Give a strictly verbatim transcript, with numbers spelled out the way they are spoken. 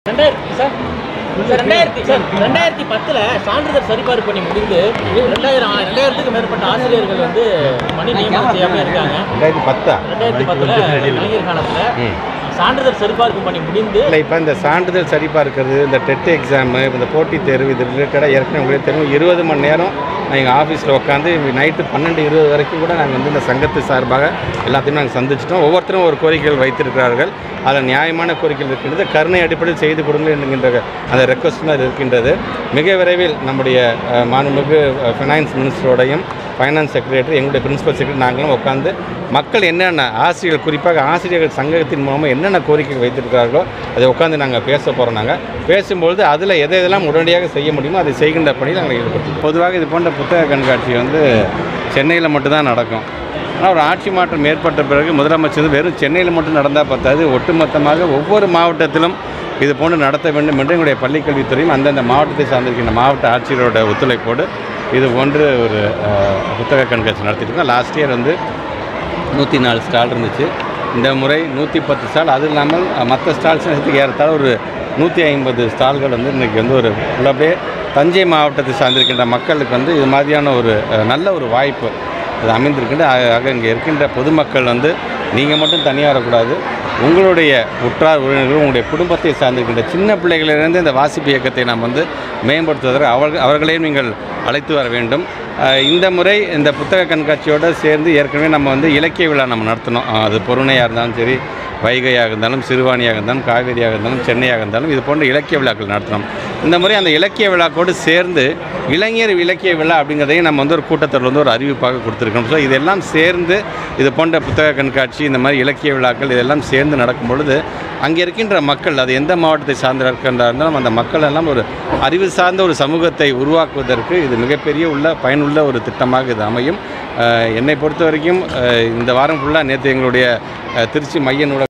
ரெண்டாயிரத்தி சார் ரெண்டாயிரத்தி பத்துல சான்றிதழ் சரிபார்ப்பு பண்ணி முடிந்து ரெண்டாயிரம் ரெண்டாயிரத்துக்கு மேற்பட்ட ஆசிரியர்கள் வந்து பணி நியமனம் செய்யாம இருக்காங்க. ரெண்டாயிரத்தி பத்தா ரெண்டாயிரத்தி பத்துல கலைஞர் காலத்துல சான்றிதழ் சரிபார்ப்பு பண்ணி முடிந்து இல்லை இப்போ இந்த சான்றிதழ் சரிபார்க்கிறது, இந்த டெட் எக்ஸாமு, இந்த போட்டித் தேர்வு, இது ரிலேட்டடாக ஏற்கனவே உங்களுக்கு தெரியும் இருபது மணி நேரம் எங்கள் ஆஃபீஸில் உட்காந்து நைட்டு பன்னெண்டு இருபது வரைக்கும் கூட நாங்கள் வந்து இந்த சங்கத்து சார்பாக எல்லாத்தையும் நாங்கள் சந்திச்சிட்டோம். ஒவ்வொருத்தரும் ஒரு கோரிக்கைகள் வைத்திருக்கிறார்கள். அதில் நியாயமான கோரிக்கைகள் இருக்கின்றது. கருணை அடிப்படையில் செய்து கொடுங்கள் என்கின்ற அந்த ரெக்வஸ்ட் தான் இருக்கின்றது. மிக விரைவில் நம்முடைய மாண்புமிகு ஃபினான்ஸ் மினிஸ்டரோடையும் ஃபைனான்ஸ் செக்ரட்டரி, எங்களுடைய பிரின்சிபல் செக்ரட்டரி நாங்களும் உட்காந்து மக்கள் என்னென்ன ஆசிரியர்கள், குறிப்பாக ஆசிரியர்கள் சங்கத்தின் மூலமாக என்னென்ன கோரிக்கைகள் வைத்திருக்கிறார்களோ அதை உட்காந்து நாங்கள் பேச போகிறோம். நாங்கள் பேசும்பொழுது அதில் எதை எதெல்லாம் உடனடியாக செய்ய முடியுமோ அதை செய்கின்ற பணியில் நாங்கள் ஈடுபடுத்தோம். பொதுவாக இது போன்ற புத்தக கண்காட்சி வந்து சென்னையில் மட்டும்தான் நடக்கும். ஆனால் ஒரு ஆட்சி மாற்றம் ஏற்பட்ட பிறகு முதலமைச்சர் வெறும் சென்னையில் மட்டும் நடந்தால் பார்த்தாது, ஒட்டுமொத்தமாக ஒவ்வொரு மாவட்டத்திலும் இது போன்று நடத்த வேண்டும் என்று எங்களுடைய பள்ளிக்கல்வித்துறையும் அந்தந்த மாவட்டத்தை சார்ந்திருக்கின்ற மாவட்ட ஆட்சியரோட ஒத்துழைப்போடு இது போன்று ஒரு புத்தக கண்காட்சி நடத்திட்டுருக்கோம். லாஸ்ட் இயர் வந்து நூற்றி நாலு ஸ்டால் இருந்துச்சு. இந்த முறை நூற்றி பத்து ஸ்டால், அது இல்லாமல் மற்ற ஸ்டால்ஸ் ஏறத்தாழ ஒரு நூற்றி ஐம்பது ஸ்டால்கள் வந்து இன்றைக்கி வந்து ஒரு உள்ளபடியே தஞ்சை மாவட்டத்தை சார்ந்திருக்கின்ற மக்களுக்கு வந்து இது மாதிரியான ஒரு நல்ல ஒரு வாய்ப்பு அது அமைந்திருக்கின்ற. ஆக இங்கே இருக்கின்ற பொதுமக்கள் வந்து நீங்கள் மட்டும் தனியாக வரக்கூடாது, உங்களுடைய உற்றார் உறவினர்கள், உங்களுடைய குடும்பத்தை சார்ந்திருக்கின்ற சின்ன பிள்ளைகளிலிருந்து இந்த வாசிப்பு இயக்கத்தை நாம் வந்து மேம்படுத்துவதற்கு அவர்கள் அவர்களையும் நீங்கள் அழைத்து வர வேண்டும். இந்த முறை இந்த புத்தக கண்காட்சியோடு சேர்ந்து ஏற்கனவே நம்ம வந்து இலக்கிய விழா நம்ம நடத்தினோம். அது பொருணையாக இருந்தாலும் சரி, வைகையாக இருந்தாலும், சிறுவாணியாக இருந்தாலும், காவேரியாக இருந்தாலும், சென்னையாக இருந்தாலும் இது போன்ற இலக்கிய விழாக்கள் நடத்தினோம். இந்த முறை அந்த இலக்கிய விழாக்கோடு சேர்ந்து இளைஞர் இலக்கிய விழா அப்படிங்கிறதையும் நம்ம வந்து ஒரு கூட்டத்தில் வந்து ஒரு அறிவிப்பாக கொடுத்துருக்கோம். ஸோ இதெல்லாம் சேர்ந்து இது போன்ற புத்தக கண்காட்சி, இந்த மாதிரி இலக்கிய விழாக்கள் இதெல்லாம் சேர்ந்து நடக்கும் பொழுது அங்கே இருக்கின்ற மக்கள், அது எந்த மாவட்டத்தை சார்ந்து இருக்கின்றாலும் அந்த மக்கள் எல்லாம் ஒரு அறிவு சார்ந்த ஒரு சமூகத்தை உருவாக்குவதற்கு இது மிகப்பெரிய உள்ள பயனுள்ள ஒரு திட்டமாக இது அமையும். என்னை பொறுத்த வரைக்கும் இந்த வாரம் ஃபுல்லாக நேற்று எங்களுடைய திருச்சி மைய நூலகம்